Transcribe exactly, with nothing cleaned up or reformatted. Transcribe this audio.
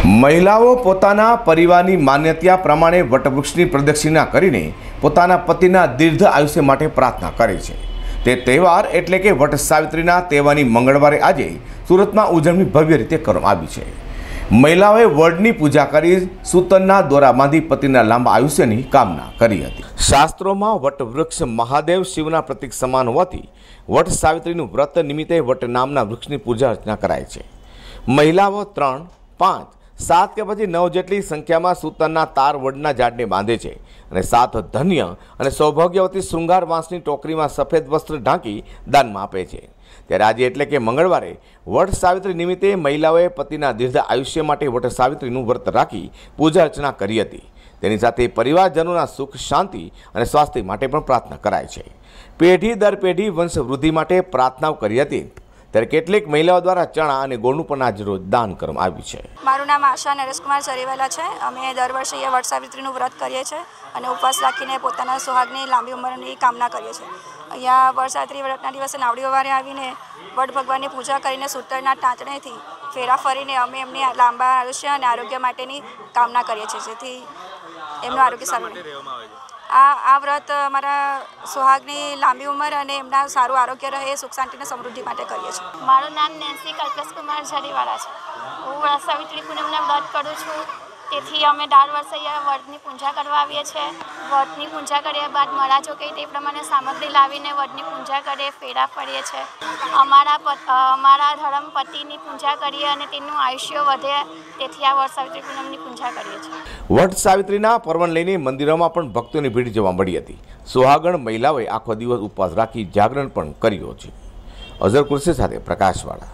महिलाओं पोताना परिवारनी मान्यता प्रमाणे वटवृक्षनी प्रदक्षिणा करीने पोताना पतिना दीर्घ आयुष्य माटे प्रार्थना करे छे। ते तहेवार एटले के वट सावित्रीना तहेवारनी मंगळवारे आजे सूरतमां उजवणी भव्य रीते करवामां आवी छे। महिलाओए वडनी पूजा करी सूतરના दोरा बांधी पतिना लांबा आयुष्यनी कामना करी हती। शास्त्रोमां वटवृक्ष महादेव शिवना प्रतीक समान होवाथी वट सावित्रीनुं व्रत निमित्ते वट नामना वृक्षनी पूजा अर्चना कराय छे। महिलाओ त्रण पांच सात के पछी नौ जेटली संख्या में सूतરના तार वडना झाड़ने बांधे छे अने सात धन्य अने सौभाग्यवती श्रृंगार वांसनी टोकरी में सफेद वस्त्र ढांकी दान में आपे छे। त्यारे आज एटले के मंगळवारे वट सावित्री निमित्ते महिलाओए पतिना दीर्घ आयुष्य माटे वट सावित्रीनुं व्रत राखी पूजा अर्चना करी हती। तेनी साथे परिवारजनोना सुख शांति अने स्वास्थ्य माटे पण प्रार्थना कराय छे। पेढ़ी दर पेढ़ी वंश वृद्धि माटे प्रार्थनाओ करी हती। ત્યારે કેટલીક મહિલાઓ દ્વારા ચણા અને ગોળનું પણ આજ રોજ દાન કરવામાં આવ્યું છે। મારું નામ આશા નરેશકુમાર ચરીવાલા છે। અમે દર વર્ષે અહીંયા વટ સાવિત્રીનું વ્રત કરીએ છીએ અને ઉપવાસ રાખીને પોતાના સુહાગની લાંબી ઉંમરની કામના કરીએ છીએ। અહીંયા વટ સાવિત્રી વ્રતના દિવસે નાવડીઓ વારે આવીને વટ ભગવાનની પૂજા કરીને સૂતરના ટાંચણેથી ફેરા ફરીને અમે એમની લાંબા આયુષ્ય અને આરોગ્ય માટેની કામના કરીએ છીએ, જેથી એમનું આરોગ્ય સારું રહે। आ आ व्रत अमरा सुहागनी लांबी उमर और एमना सारू आरोग्य रहे, सुख शांति ने समृद्धि माटे करीए छीए। मारू नाम नेन्सी कल्पेश कुमार झरीवाला है। हूँ वट सावित्री पूनमना व्रत करूँ छूँ, तेथी अमे दर वर्षे अहींया वटनी पूजा करवा आवीए छीए। वटनी पूजा कर्या बाद मरा जो कहे ते प्रमाणे सामग्री लावीने वटनी पूजा करे, फेरा फरीए छीए। अमारा अमारा धर्मपतिनी पूजा करीए अने तेनुं आयुष्य वधे, तेथी आ वट सावित्री पूनमनी पूजा करीए छीए। वट सावित्रीना पर्वने लईने मंदिरोमां पण भक्तोनी भीड़ जोवा मळी हती। सुहागण महिलाओए आखो दिवस उपवास राखी जागरण पण कर्युं छे। अजर कुर्सी साथे प्रकाशवाळा।